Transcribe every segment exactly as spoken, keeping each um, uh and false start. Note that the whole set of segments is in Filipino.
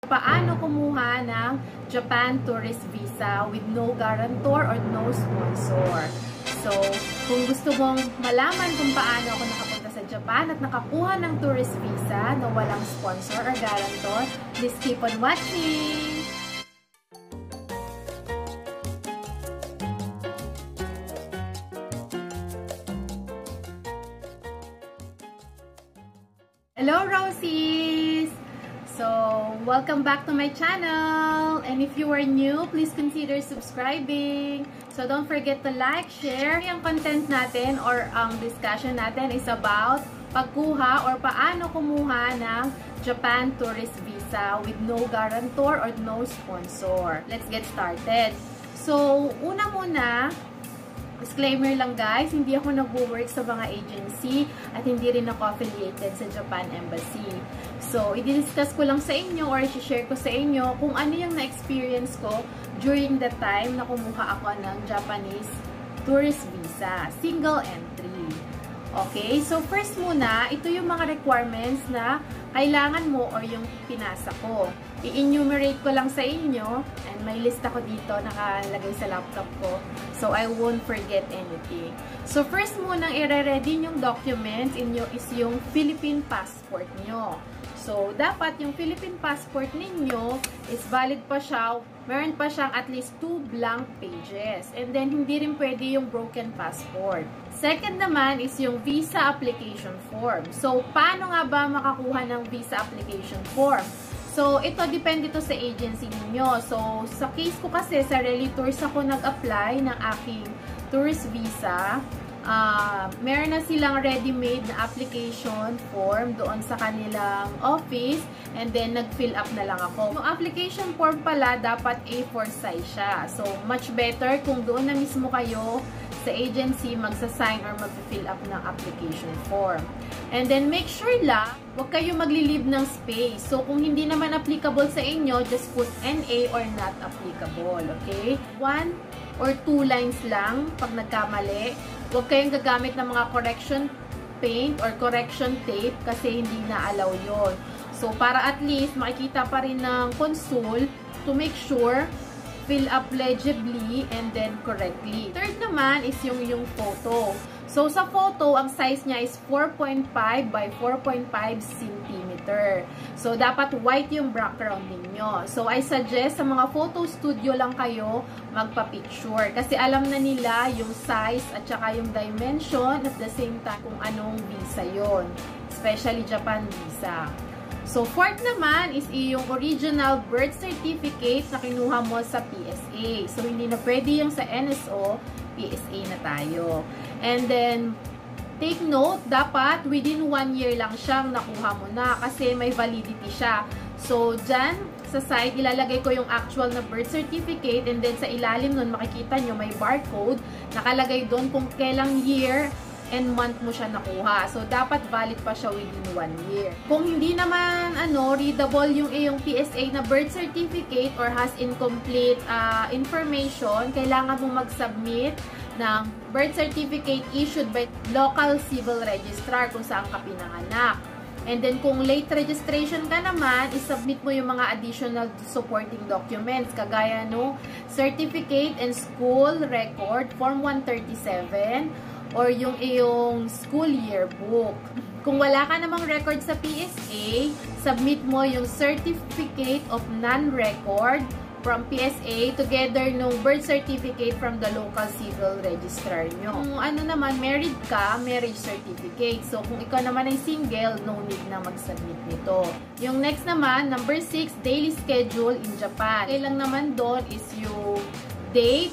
Paano kumuha ng Japan Tourist Visa with no guarantor or no sponsor? So, kung gusto mong malaman kung paano ako nakapunta sa Japan at nakakuha ng tourist visa na walang sponsor or guarantor, please keep on watching! Hello, Rosies! So, welcome back to my channel. And if you are new, please consider subscribing. So, don't forget to like, share. Yung content natin or ang um, discussion natin is about pagkuha or paano kumuha ng Japan Tourist Visa with no guarantor or no sponsor. Let's get started. So, una muna, disclaimer lang guys, hindi ako nag-work sa mga agency at hindi rin ako affiliated sa Japan Embassy. So, i-discuss ko lang sa inyo or i-share ko sa inyo kung ano yung na-experience ko during the time na kumuha ako ng Japanese Tourist Visa, single entry. Okay, so first muna, ito yung mga requirements na kailangan mo or yung pinasa ko. I-enumerate ko lang sa inyo and may list ako dito nakalagay sa laptop ko so I won't forget anything. So first muna, i-ready yung documents inyo is yung Philippine passport nyo. So dapat yung Philippine passport ninyo is valid pa siya, meron pa siyang at least two blank pages and then hindi rin pwede yung broken passport. Second naman is yung visa application form. So paano nga ba makakuha ng visa application form? So, ito, depende ito sa agency ninyo. So, sa case ko kasi, sa Rally Tours ako nag-apply ng aking tourist visa. Uh, meron na silang ready-made na application form doon sa kanilang office. And then, nag-fill up na lang ako. Yung application form pala, dapat A four size siya. So, much better kung doon na mismo kayo sa agency magsa-sign or mag-fill up ng application form. And then, make sure lang, huwag kayo magli-leave ng space. So, kung hindi naman applicable sa inyo, just put N A or not applicable. Okay? One or two lines lang pag nagkamali. Huwag kayong gagamit ng mga correction paint or correction tape kasi hindi na-allow yon. So, para at least makikita pa rin ng consul to make sure fill up legibly and then correctly. Third naman is yung yung photo. So, sa photo, ang size niya is four point five by four point five centimeter. So, dapat white yung background ninyo. So, I suggest sa mga photo studio lang kayo magpa-picture. Kasi alam na nila yung size at saka yung dimension at the same time kung anong visa yon, especially Japan visa. So, fourth naman is yung original birth certificate na kinuha mo sa P S A. So, hindi na pwede yung sa N S O, P S A na tayo. And then, take note, dapat within one year lang siyang nakuha mo na kasi may validity siya. So, dyan, sa side, ilalagay ko yung actual na birth certificate and then sa ilalim nun, makikita nyo may barcode. Nakalagay doon kung kailang year and month mo siya nakuha. So, dapat valid pa siya within one year. Kung hindi naman, ano, readable yung iyong P S A na birth certificate or has incomplete uh, information, kailangan mo mag-submit ng birth certificate issued by Local Civil Registrar kung saan ka pinanganak. And then, kung late registration ka naman, isubmit mo yung mga additional supporting documents, kagaya no certificate and school record, Form one thirty-seven, or yung iyong school yearbook. Kung wala ka namang record sa P S A, submit mo yung certificate of non-record from P S A together no birth certificate from the local civil registrar nyo. Kung ano naman, married ka, marriage certificate. So, kung ikaw naman ay single, no need na mag-submit nito. Yung next naman, number six, daily schedule in Japan. Kailang naman doon is yung date,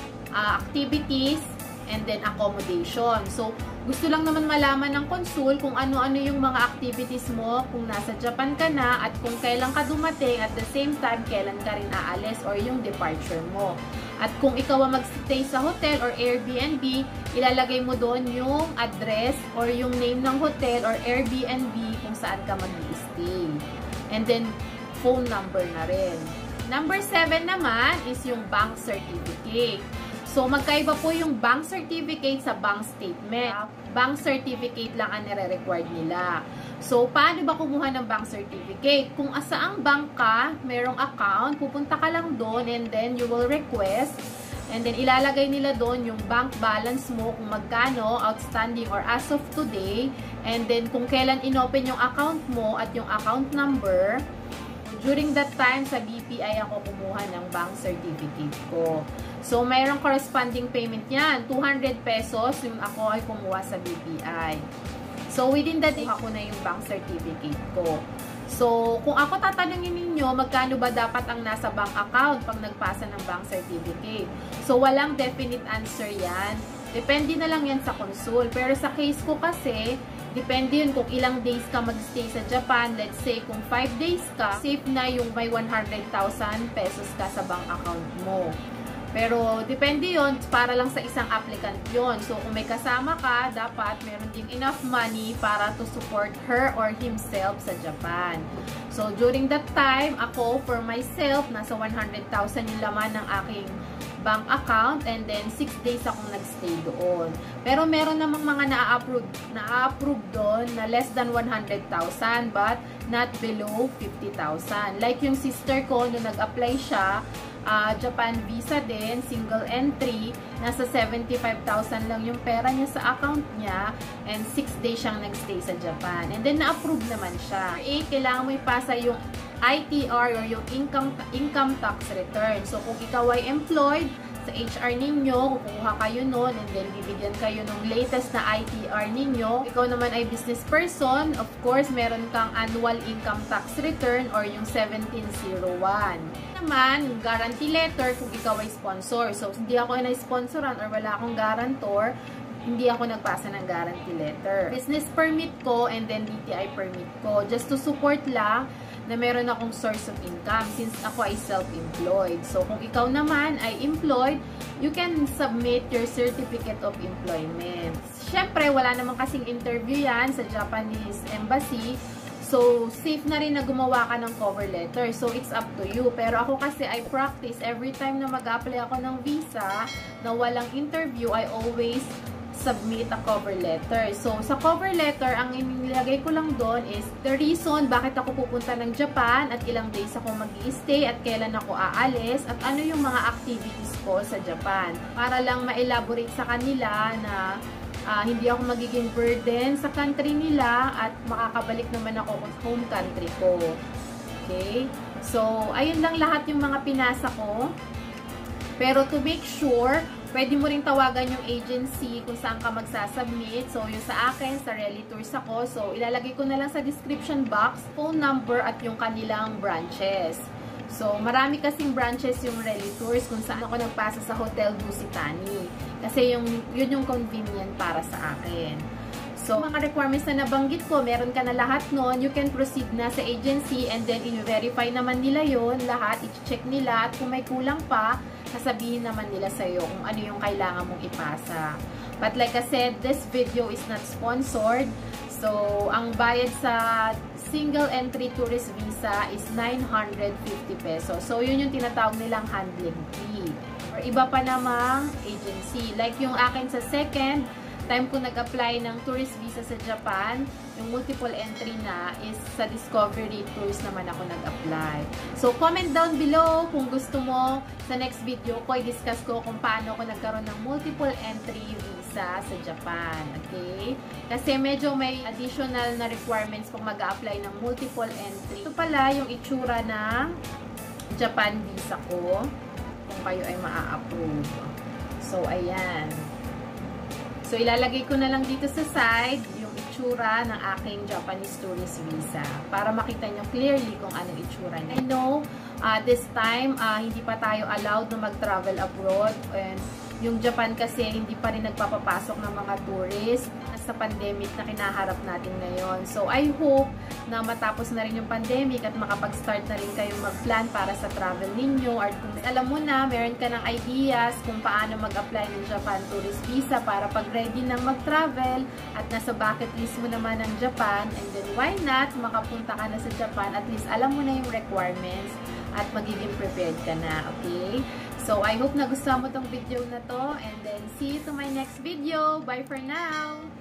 uh, activities, and then accommodation. So, gusto lang naman malaman ng consul kung ano-ano yung mga activities mo kung nasa Japan ka na at kung kailan ka dumating at the same time kailan ka rin aalis or yung departure mo. At kung ikaw ang mag-stay sa hotel or Airbnb, ilalagay mo doon yung address or yung name ng hotel or Airbnb kung saan ka mag-stay. And then, phone number na rin. Number seven naman is yung bank certificate. So, So, magkaiba po yung bank certificate sa bank statement. Bank certificate lang ang nire-required nila. So, paano ba kumuha ng bank certificate? Kung asaang bank ka, merong account, pupunta ka lang doon and then you will request. And then, ilalagay nila doon yung bank balance mo, kung magkano, outstanding or as of today. And then, kung kailan inopen yung account mo at yung account number. During that time, sa B P I ako kumuha ng bank certificate ko. So, mayroong corresponding payment yan. two hundred pesos yung ako ay kumuha sa B P I. So, within that day, ako na yung bank certificate ko. So, kung ako tatanungin ninyo, magkano ba dapat ang nasa bank account pag nagpasa ng bank certificate? So, walang definite answer yan. Depende na lang yan sa consul. Pero sa case ko kasi, depende yun kung ilang days ka mag-stay sa Japan. Let's say, kung five days ka, safe na yung may one hundred thousand pesos ka sa bank account mo. Pero, depende yun, para lang sa isang applicant yun. So, kung may kasama ka, dapat meron ding enough money para to support her or himself sa Japan. So, during that time, ako, for myself, nasa one hundred thousand yung laman ng aking bank account and then six days akong nagstay doon. Pero meron namang mga na-approve na-approve doon na less than one hundred thousand but not below fifty thousand. Like yung sister ko, nung nag-apply siya, uh, Japan visa din, single entry, nasa seventy-five thousand lang yung pera niya sa account niya and six days siyang nagstay sa Japan. And then na-approve naman siya. eight, kailangan mo ipasa yung I T R or yung income income tax return. So, kung ikaw ay employed sa H R ninyo, kukuha kayo nun and then bibigyan kayo ng latest na I T R ninyo. Ikaw naman ay business person, of course, meron kang annual income tax return or yung seventeen oh one. Naman, yung guarantee letter kung ikaw ay sponsor. So, hindi ako na-sponsoran or wala akong guarantor, hindi ako nagpasa ng guarantee letter. Business permit ko and then D T I permit ko. Just to support lang na meron akong source of income since ako ay self-employed. So, kung ikaw naman ay employed, you can submit your certificate of employment. Siyempre, wala naman kasing interview yan sa Japanese embassy. So, safe na rin na gumawa ka ng cover letter. So, it's up to you. Pero ako kasi, I practice every time na mag-apply ako ng visa na walang interview, I always submit a cover letter. So, sa cover letter, ang inilagay ko lang doon is the reason bakit ako pupunta ng Japan at ilang days ako mag-i-stay at kailan ako aalis at ano yung mga activities ko sa Japan. Para lang ma-elaborate sa kanila na uh, hindi ako magiging burden sa country nila at makakabalik naman ako sa home country ko. Okay? So, ayun lang lahat yung mga pinasa ko. Pero to make sure, pwede mo rin tawagan yung agency kung saan ka magsasubmit. So, yung sa akin, sa Relitours ako. So, ilalagay ko na lang sa description box, phone number at yung kanilang branches. So, marami kasing branches yung Relitours kung saan ako nagpasa sa Hotel Busitani. Kasi yung, yun yung convenient para sa akin. So, mga requirements na nabanggit ko, meron ka na lahat nun, you can proceed na sa agency and then i-verify naman nila yon lahat, i-check nila at kung may kulang pa, sasabihin naman nila sa'yo kung ano yung kailangan mong ipasa. But like I said, this video is not sponsored. So, ang bayad sa single entry tourist visa is nine hundred fifty pesos. So, yun yung tinatawag nilang handling fee. Or iba pa namang agency. Like yung akin sa second, time ko nag-apply ng tourist visa sa Japan, yung multiple entry na is sa Discovery Tours naman ako nag-apply. So, comment down below kung gusto mo sa next video ko, i-discuss ko kung paano ako nagkaroon ng multiple entry visa sa Japan. Okay? Kasi medyo may additional na requirements kung mag-apply ng multiple entry. Ito pala yung itsura ng Japan visa ko kung kayo ay maa-approve. So, ayan. So, ilalagay ko na lang dito sa side yung itsura ng aking Japanese tourist visa para makita nyo clearly kung anong itsura niya. I know, uh, this time, uh, hindi pa tayo allowed na mag-travel abroad and yung Japan kasi hindi pa rin nagpapapasok ng mga tourist sa pandemic na kinaharap natin ngayon. So, I hope na matapos na rin yung pandemic at makapag-start na rin kayong mag-plan para sa travel ninyo. Or kung alam mo na, meron ka ng ideas kung paano mag-apply ng Japan tourist visa para pag-ready ng mag-travel at nasa bucket list mo naman ng Japan, and then why not, makapunta ka na sa Japan, at least alam mo na yung requirements at magiging prepared ka na, okay? So, I hope nagustuhan mo tong video na to. And then, see you to my next video. Bye for now!